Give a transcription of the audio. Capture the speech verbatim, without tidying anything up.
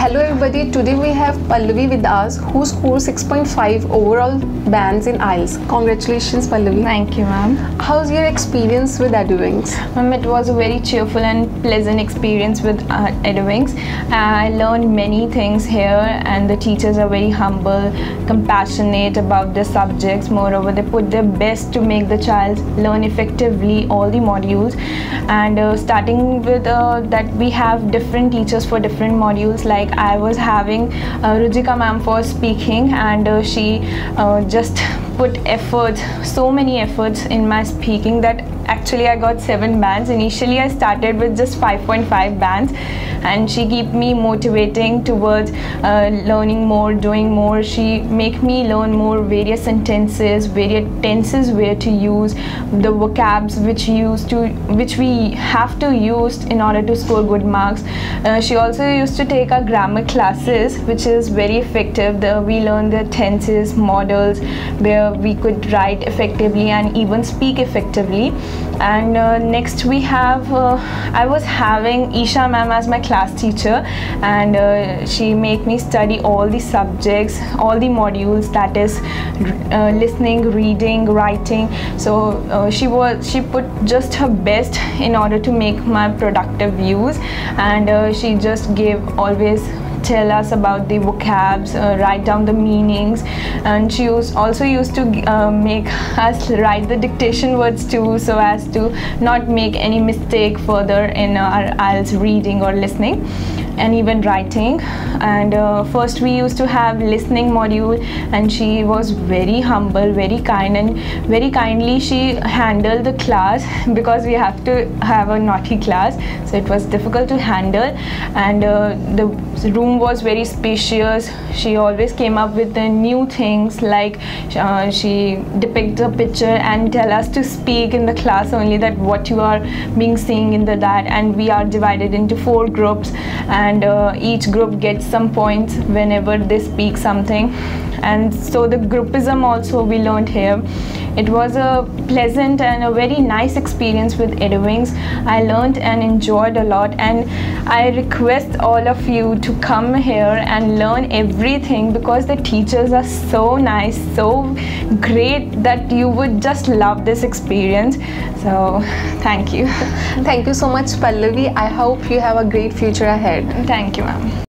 Hello everybody, today we have Pallavi with us who scored six point five overall bands in I E L T S. Congratulations Pallavi. Thank you, ma'am. How's your experience with EduWings? Ma'am, it was a very cheerful and pleasant experience with uh, EduWings. I learned many things here and the teachers are very humble, compassionate about the subjects. Moreover, they put their best to make the child learn effectively all the modules. And uh, starting with uh, that we have different teachers for different modules. Like I was having uh, Rujika ma'am for speaking, and uh, she uh, just put efforts, so many efforts in my speaking that actually I got seven bands. Initially I started with just five point five bands, and she kept me motivating towards uh, learning more, doing more. She make me learn more various sentences, various tenses where to use, the vocabs which used to which we have to use in order to score good marks. Uh, she also used to take our grammar classes, which is very effective. The, we learn the tenses, models, where we could write effectively and even speak effectively. And uh, next we have uh, I was having Isha ma'am as my class teacher, and uh, she made me study all the subjects, all the modules, that is uh, listening, reading, writing. So uh, she was she put just her best in order to make my productive use, and uh, she just gave always tell us about the vocabs, uh, write down the meanings, and she used, also used to uh, make us write the dictation words too, so as to not make any mistake further in our I E L T S reading or listening and even writing. And uh, first we used to have listening module, and she was very humble, very kind, and very kindly she handled the class because we have to have a naughty class, so it was difficult to handle. And uh, the room was very spacious. She always came up with the new things, like uh, she depicts a picture and tell us to speak in the class only that what you are being seeing in the that, and we are divided into four groups, and uh, each group gets some points whenever they speak something. And so the groupism also we learned here. It was a pleasant and a very nice experience with EduWings. I learned and enjoyed a lot, and I request all of you to come here and learn everything, because the teachers are so nice, so great, that you would just love this experience. So thank you. Thank you so much Pallavi. I hope you have a great future ahead. Thank you, ma'am.